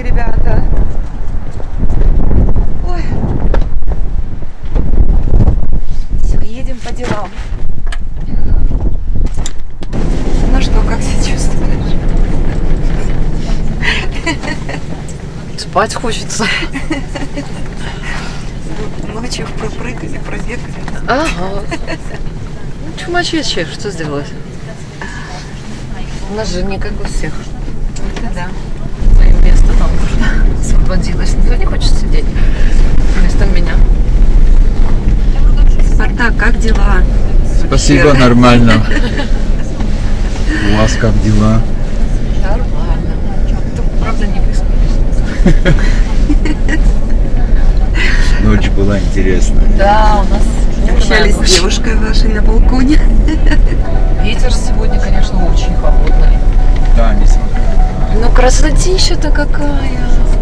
ребята. Ой. Все, едем по делам. Ну что, как себя чувствуешь? Спать хочется. Ночью пропрыгали, пробегали. Ага. Ну, чумачечье, что сделать? У нас же не как у всех. Это да. Мое место там уже освободилось. Никто не хочет сидеть вместо меня. Спартак, как дела? Спасибо, нормально. У вас как дела? Нормально. Только, правда, не выспались. Ночь была интересная. Да, у нас Общались с девушкой вашей на балконе. Ветер сегодня, конечно, очень холодный. Да, не смотрю. Ну, красотища-то какая.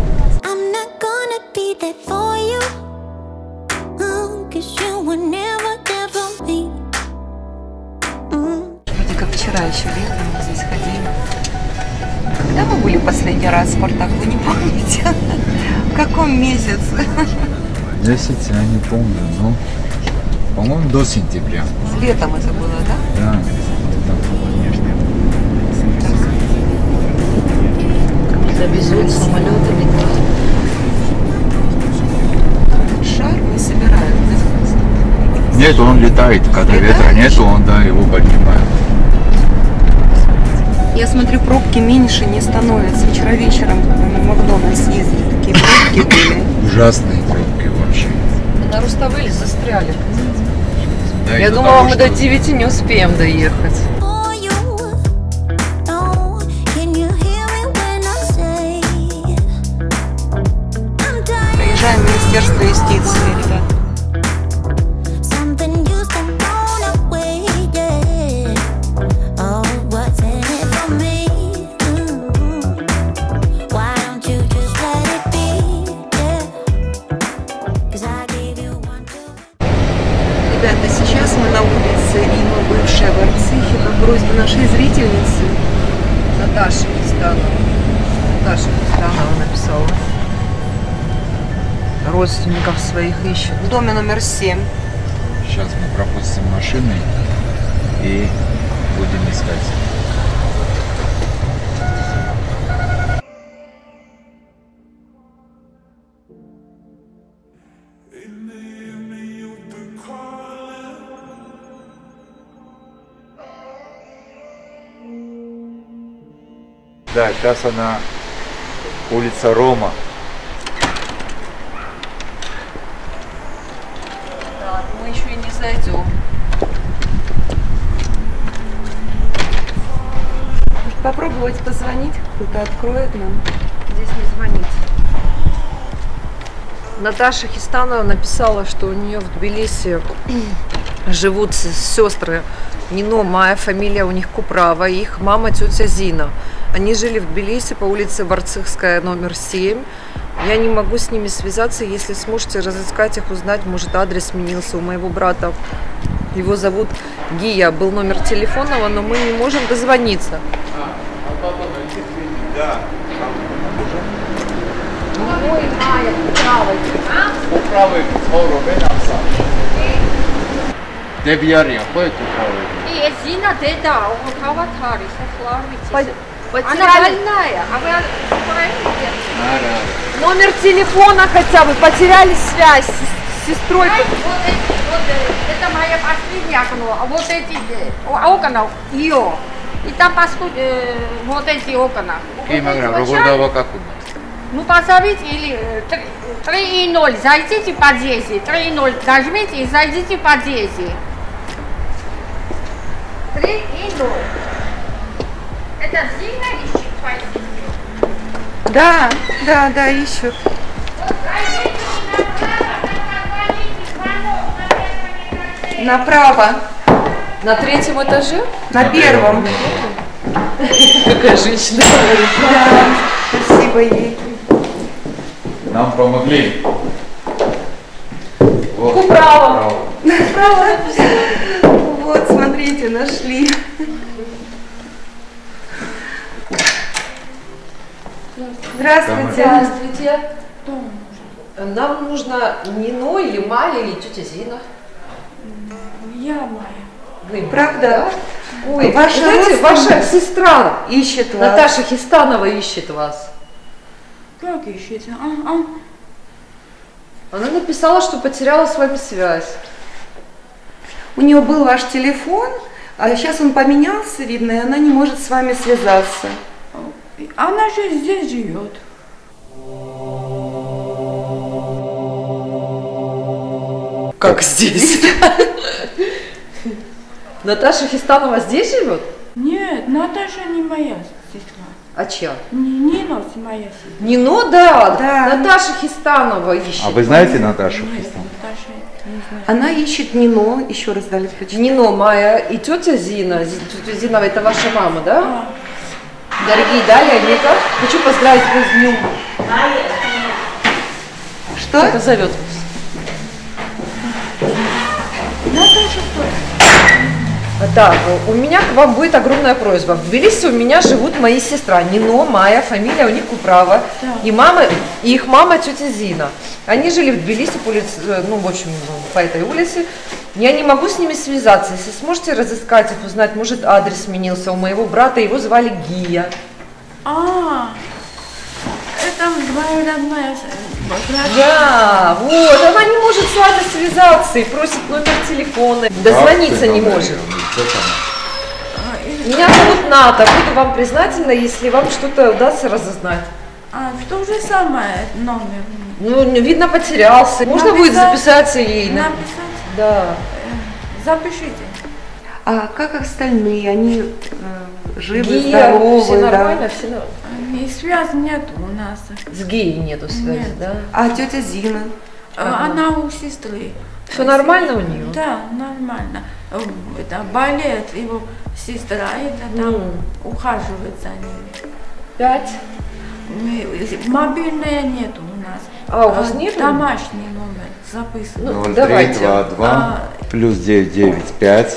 Вроде как вчера еще летом мы здесь ходили. Когда мы были последний раз, Спартак, вы не помните? В каком месяце? Месяц я не помню, но, по-моему, до сентября. Летом это было, да? Да. Завезут самолеты летают. Шар не собирают. Нет, он летает. Когда ветра нету, он, да, его поднимает. Я смотрю, пробки меньше не становятся. Вчера вечером, когда мы в Макдональдс ездили, такие пробки были. Ужасные пробки вообще. На Руставеле застряли. Да, Я из-за думала, того, мы что- до 9 не успеем доехать. Приезжаем в Министерство юстиции, ребят. Ребята, сейчас мы на улице Рима, бывшая Варцихи, по просьбе нашей зрительницы. Наташа Хистанова. Наташа Хистанова написала. Родственников своих ищут. В доме номер 7. Сейчас мы пропустим машины и будем искать. Да, сейчас она улица Рома. Да, мы еще и не зайдем. Может попробовать позвонить, кто-то откроет нам. Здесь не звонить. Наташа Хистанова написала, что у нее в Тбилиси живут сестры Нино, Майя, фамилия у них Куправа, и их мама тетя Зина. Они жили в Тбилиси по улице Варцихская, номер 7. Я не могу с ними связаться, если сможете разыскать их, узнать, может, адрес сменился у моего брата. Его зовут Гия, был номер телефона, но мы не можем дозвониться. Ой, Майя, Куправа. Дебиария, ходит Куправа? И Зина, да, он каватари, софларвите. Она Потеряли больная, а вы понимаете? номер телефона хотя бы, потеряли связь с сестрой. Это моя последняя окно, а вот эти окна ее. И там вот эти окна. Ну позовите или 3:0, зайдите по 10, 3:0 нажмите и зайдите по 10. 3:0. Это Зина ищет твои сестры? Да, ищут. Направо. На 3-м этаже? На первом. Какая женщина. Да, спасибо ей. Нам помогли. Вот. Куправа. Направо. Вот, смотрите, нашли. Здравствуйте. Здравствуйте. Кто нужен? Нам нужно Нино или Майя или тетя Зина. Я Майя. Вы Правда? да? Ой, Ваша знаете, родственница ваша сестра ищет вас. Наташа Хистанова ищет вас. Как ищете? Она написала, что потеряла с вами связь. У нее был ваш телефон, а сейчас он поменялся, видно, и она не может с вами связаться. Она же здесь живет. Как здесь? Наташа Хистанова здесь живет? Нет, Наташа не моя сестра. А чья? Нина моя сестра. Нино, да. Да. Наташа Хистанова ищет. А вы знаете Наташу Нет, Хистанову? Наташа не знаю. Она ищет Нино, еще раз дали почитать. Нино, Майя и тетя Зина. Тетя Зина, это ваша мама, да? Дорогие Дарья, Ника, хочу поздравить вас с днем. Что? Кто-то зовет вас. Наташа кто? Так, у меня к вам будет огромная просьба. В Тбилиси у меня живут мои сестра Нино, Майя, фамилия у них Куправа, и мама, и их мама тетя Зина. Они жили в Тбилиси по улице, ну, в общем, по этой улице. Я не могу с ними связаться. Если сможете разыскать их, узнать, может, адрес сменился у моего брата, его звали Гия. Это моя родная брат. Да, вот, она не может с вами связаться и просит номер телефона. Дозвониться не может. Меня зовут Ната, буду вам признательна, если вам что-то удастся разузнать. Что же самое номер? Ну, видно, потерялся. Можно будет записаться ей? Написать? Да. Запишите. А как остальные? Они живы, Гия, здоровы, все нормально, да? все нормально. И связи нет у нас. С Гией нету связи, Нет. да? А тетя Зина? Она у сестры. Все нормально у нее? Да, нормально. Это болеет его сестра, это там ухаживает за ними. 5. Мобильная нет у нас. А, у вас нет? Домашний номер записан. Ну, давайте. 0322 плюс 995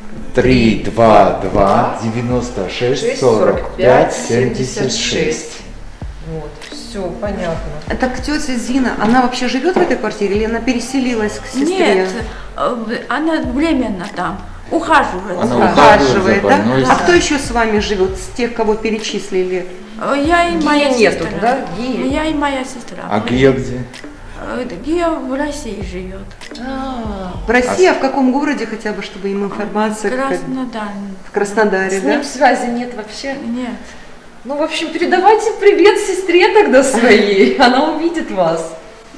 322 96 45 76. Вот, все, понятно. Так тетя Зина, она вообще живет в этой квартире или она переселилась к сестре? Нет, она временно там. Ухаживает. Она за- Ухаживает, за да? больной. А кто еще с вами живет, с тех, кого перечислили? Я и моя Гии нету, сестра. да? Гии? Я и моя сестра. А Гия где? Гия в России живет. В России, а в каком городе хотя бы, чтобы им информация? Краснодар. В Краснодаре, С да? ним связи нет вообще. Нет. Ну, в общем, передавайте привет сестре тогда своей, она увидит вас.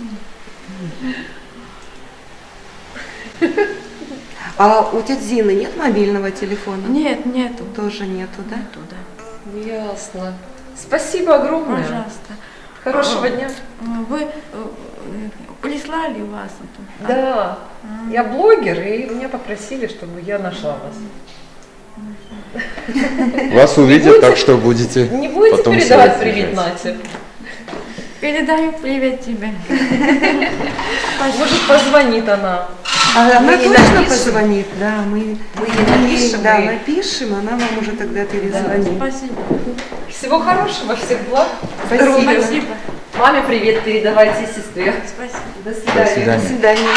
А у тети Зины нет мобильного телефона? Нет, нету. Тоже нету, да? Нету, да. Ясно. Спасибо огромное. Пожалуйста. Хорошего дня. Вы прислали вас? Да, я блогер, и меня попросили, чтобы я нашла вас. Вас увидят, так что будете Не будете потом передавать связь привет держать. Нате? Передаю привет тебе. Может, позвонит она. А она Мы ей точно напишем? позвонит, да, мы ей напишем, да, и- напишем, она вам уже тогда перезвонит. Спасибо. Всего хорошего, всех благ. Спасибо. Спасибо. Маме привет передавайте и сестре. Спасибо. До До свидания. До свидания. свидания.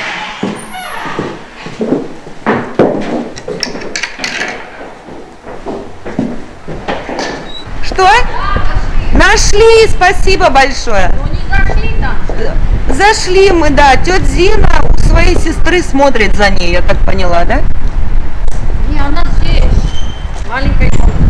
Что? Нашли, спасибо большое. Ну не зашли там. Зашли мы, да. Тетя Зина у своей сестры смотрит за ней, я так поняла, да? Не, она здесь. Маленькая.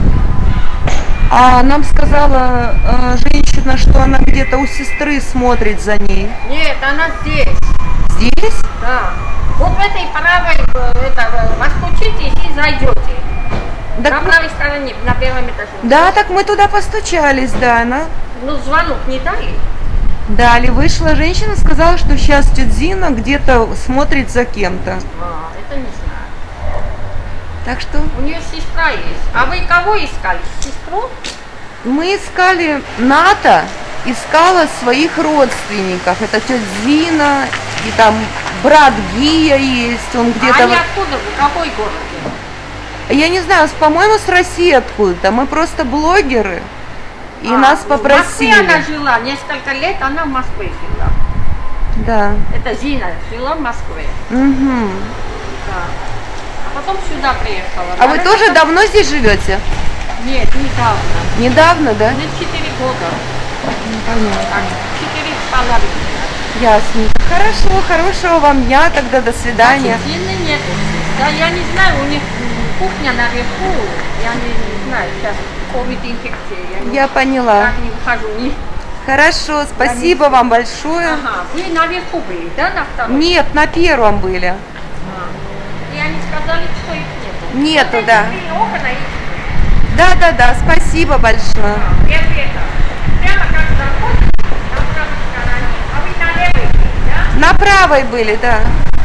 А нам сказала женщина, что она где-то у сестры смотрит за ней. Нет, она здесь. Здесь? Да. Вот в этой правой, постучите и зайдете. Так На мы- правой стороне, на первом этаже. Да, так мы туда постучались, да, она. Ну, звонок не дали? Дали, вышла женщина, сказала, что сейчас тетя Зина где-то смотрит за кем-то. Это не знаю. Так что У нее сестра есть. А вы кого искали? Сестру? мы искали, Ната искала своих родственников. Это тетя Зина, и там брат Гия есть, он А где-то... они откуда? В какой городе? Я не знаю, по-моему, с России откуда-то. Мы просто блогеры. И нас В Москве она попросили. жила, несколько лет она в Москве жила. Да. Это Зина жила в Москве. Мгм. Да. А потом сюда приехала. А вы тоже давно здесь живете? Нет, недавно. Недавно, да? Не 4 года. Понятно. Так, 4,5. Ясненько. Хорошо, хорошего вам дня тогда, до свидания. Зины нет. Да, я не знаю, у них кухня наверху. Я не знаю, сейчас ковид-инфекция. Я поняла. Так не выхожу. Хорошо, спасибо вам большое. Ага, вы наверху были, да, на втором? Нет, на первом были. И они сказали, что их нету. Нету, да. Три окна и Да, спасибо большое. первый этаж. Прямо как заходите, на правой стороне. А вы на левой были, да? На правой были, да.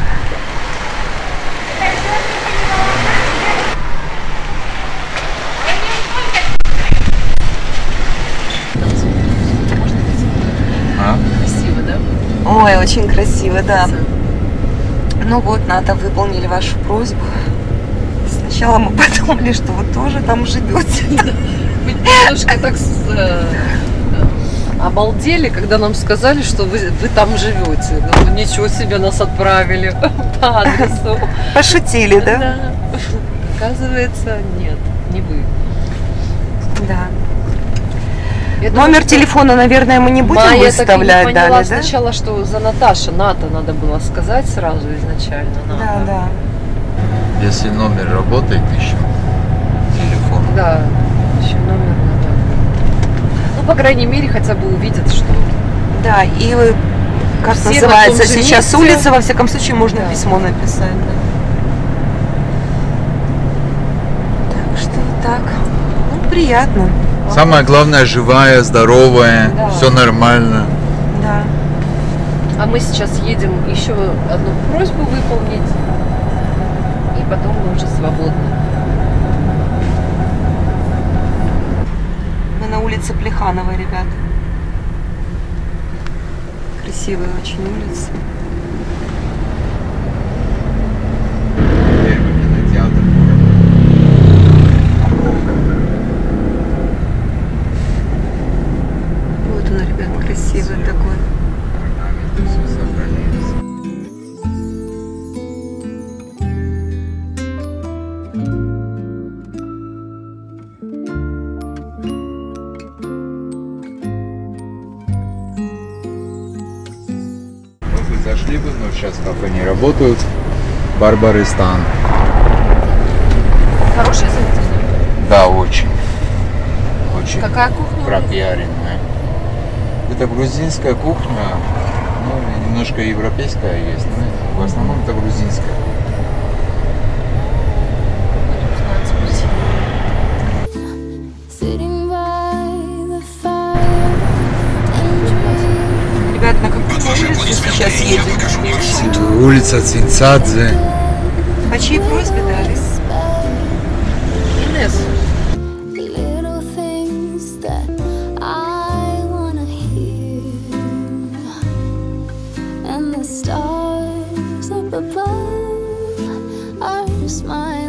А? Красиво, да? Ой, очень красиво, да. Ну вот, надо, выполнили вашу просьбу. Сначала мы подумали, что вы тоже там живете. Мы немножко так обалдели, когда нам сказали, что вы там живете. Ну, ничего себе, нас отправили по адресу. Пошутили, да? Да. Оказывается, нет, не вы. Да. Я думаю, Номер что телефона, наверное, мы не будем Майя так и выставлять не поняла далее, да? сначала, что за Ната надо было сказать сразу изначально. Ната. Да. Если номер работает еще, телефон. Да, еще номер надо. Ну, по крайней мере, хотя бы увидят, что... Да, и как Все называется на том же сейчас месте. улица, во всяком случае, можно Да. письмо написать. Да. Так что вот так. Ну, приятно. Самое главное, живая, здоровая, Да. все нормально. Да. А мы сейчас едем еще одну просьбу выполнить, и потом мы уже свободны. Мы на улице Плехановой, ребят. Красивая очень улица. Первый кинотеатр. Вот она, ребят, красивая такой. Все сохранилось. Вот вы зашли бы, но сейчас кафе не работают. Барбаристан. Хорошее заведение. Да, очень. Очень Какая кухня? пропиаренная. Это грузинская кухня, ну, немножко европейская есть, но в основном это грузинская. Sitting by the fire and Ребят, на какую улицу сейчас едем? Улица Цинцадзе. По чьей просьбе дали? Инесс. the little things that I wanna hear, and the stars up above are just my